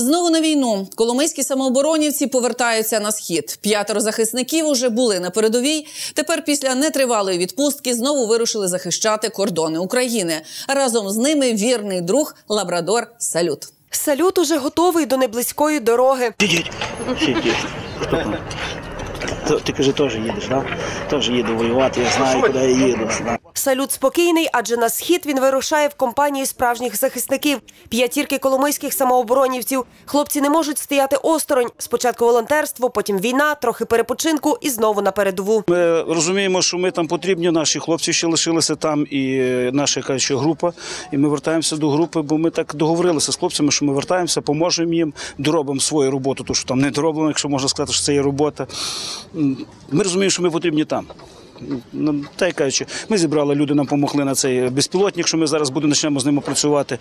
Знову на війну. Коломийські самооборонівці повертаються на схід. 5 захисників уже були на передовій. Тепер після нетривалої відпустки знову вирушили захищати кордони України. Разом з ними вірний друг лабрадор Салют. Салют уже готовий до неблизької дороги. Сидіть. Хто там? Ти, каже, теж їдеш, так? Теж їду воювати, я знаю, куди я їду. Салют спокійний, адже на схід він вирушає в компанії справжніх захисників. 5 коломийських самооборонівців. Хлопці не можуть стояти осторонь. Спочатку волонтерство, потім війна, трохи перепочинку і знову на передову. Ми розуміємо, що ми там потрібні, наші хлопці ще лишилися там і наша, кажучи, група. І ми вертаємося до групи, бо ми так договорилися з хлопцями, що ми вертаємося, поможемо їм, доробимо свою роботу, тому що там не дороблено, якщо можна сказати, що це є робота. Ми розуміємо, що ми потрібні там. Та й кажучи, ми зібрали, люди нам допомогли на цей безпілотник, що ми зараз почнемо з ними працювати.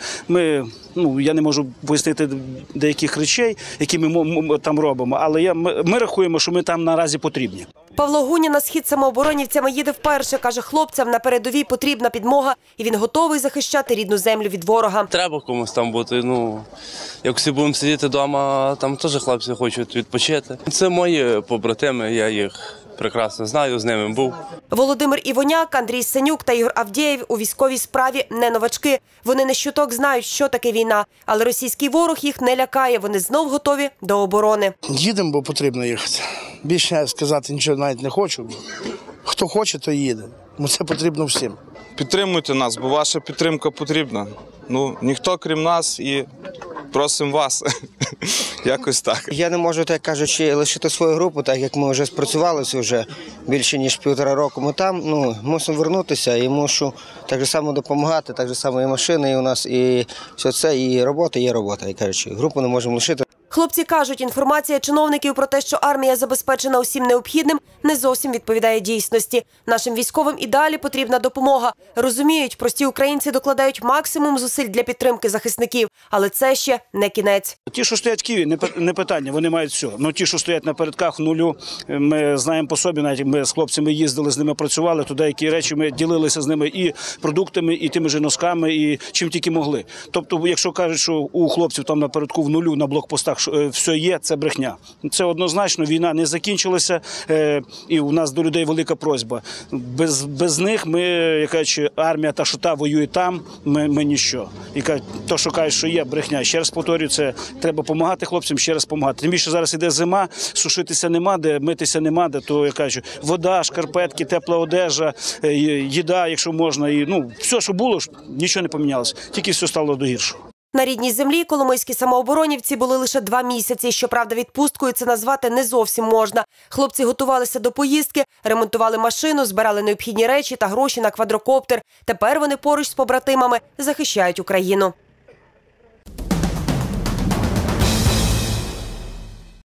Я не можу пояснити деяких речей, які ми там робимо, але ми рахуємо, що ми там наразі потрібні. Павло Гуня на схід самооборонівцями їде вперше. Каже, хлопцям на передовій потрібна підмога, і він готовий захищати рідну землю від ворога. Треба комусь там бути. Як всі будемо сидіти вдома, там теж хлопці хочуть відпочити. Це мої побратими, я їх прекрасно знаю, з ними був. Володимир Івоняк, Андрій Сенюк та Ігор Авдєєв у військовій справі не новачки. Вони не щуток знають, що таке війна. Але російський ворог їх не лякає. Вони знов готові до оборони. Їдемо, бо потрібно їхати. Більше сказати нічого навіть не хочу. Хто хоче, то їде. Це потрібно всім. Підтримуйте нас, бо ваша підтримка потрібна. Ніхто крім нас і просимо вас. Якось так. Я не можу, так кажучи, лишити свою групу, так як ми вже спрацювалися вже більше ніж 1,5 року. Ми там, мусимо вернутися і мушу так само допомагати, так само і машини, і у нас, і все це, і робота є робота. І кажучи, групу не можемо лишити. Хлопці кажуть, інформація чиновників про те, що армія забезпечена усім необхідним, не зовсім відповідає дійсності. Нашим військовим і далі потрібна допомога. Розуміють, прості українці докладають максимум зусиль для підтримки захисників. Але це ще не кінець. Ті, що стоять в Києві, не питання, вони мають все. Ті, що стоять на передках в нулю, ми знаємо по собі, навіть ми з хлопцями їздили, з ними працювали, туди які речі ми ділилися з ними і продуктами, і тими ж носками, і чим тільки могли. Тобто, якщо кажуть, що у хлопців там на передку в нулю, на блокпостах все є, це брехня. Це однозначно, війна не закінчилася, і у нас до людей велика просьба. Без них ми, як кажуть, армія та, що та воює там, ми ніщо. І то, що кажуть, що є брехня. Ще раз повторюю, це треба допомагати хлопцям, ще раз допомагати. Тим більше зараз іде зима, сушитися нема де, митися нема де, то, я кажу, вода, шкарпетки, тепла одежа, їда, якщо можна, і все, що було, нічого не помінялося, тільки все стало до гіршого. На рідній землі коломийські самооборонівці були лише 2 місяці. Щоправда, відпусткою це назвати не зовсім можна. Хлопці готувалися до поїздки, ремонтували машину, збирали необхідні речі та гроші на квадрокоптер. Тепер вони поруч з побратимами захищають Україну.